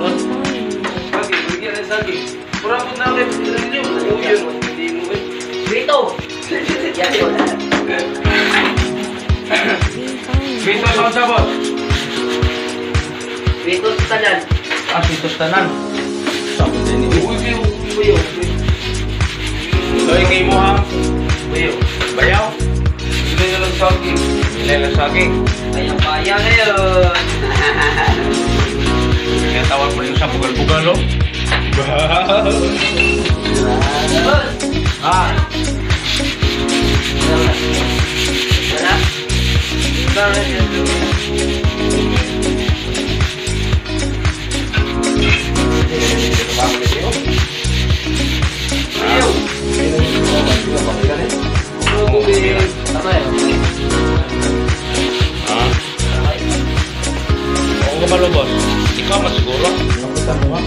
doon. Saging, bigyan ng saging. Kurang po na ulit. Hindi mo. Hindi mo. Dito! Yan yun. Pinto sa sabot. Dito sa tanan. Ah, pitos tanan. Sabot din ni. Uyo. Loy kay mo ha. Bayo. Bayaw. Hindi na lang saging. Lela saging. Kaya ngayon. Kaya tawag mo yung sa bugal-bugal, oh. Ah, ah. Oo ka ba, Lobos? Ikaw masiguro. Kapitan mo ba?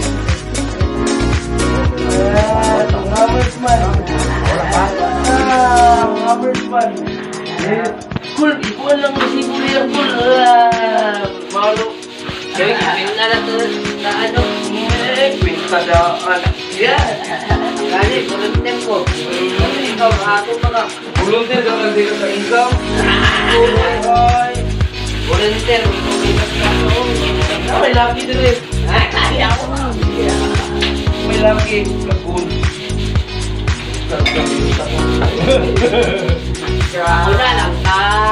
Kul, ikuan lang resibo niya, Kul. Malo. Kaya ipinta na to na ano. Pintadaan. Yan. Gani, kulong tempo. Ikaw, mahako pa ka. Volunteer ka lang dito sa income. Ay. Volunteer. May laki din eh. Ayaw ko. May laki. Kapun. Wala lang ka.